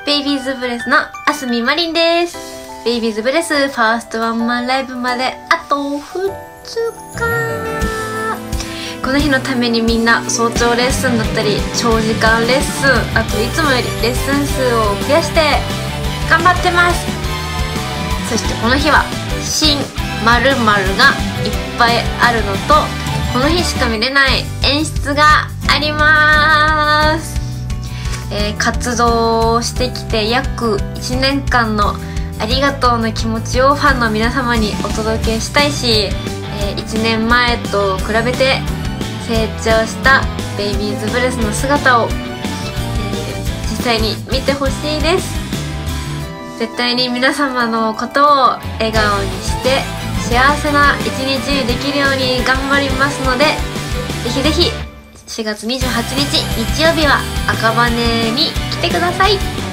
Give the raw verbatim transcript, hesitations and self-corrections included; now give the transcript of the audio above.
ベイビーズブレスのあすみまりんです。ベイビーズブレスファーストワンマンライブまであとふつか。この日のためにみんな早朝レッスンだったり長時間レッスン、あといつもよりレッスン数を増やして頑張ってます。そしてこの日は新〇〇がいっぱいあるのと、この日しか見れない演出があります。えー、活動してきて約いちねんかんのありがとうの気持ちをファンの皆様にお届けしたいし、えー、いちねんまえと比べて成長したベイビーズブレスの姿を、えー、実際に見てほしいです。絶対に皆様のことを笑顔にして幸せな一日にできるように頑張りますので、ぜひぜひしがつにじゅうはちにち日曜日は赤羽に来てください。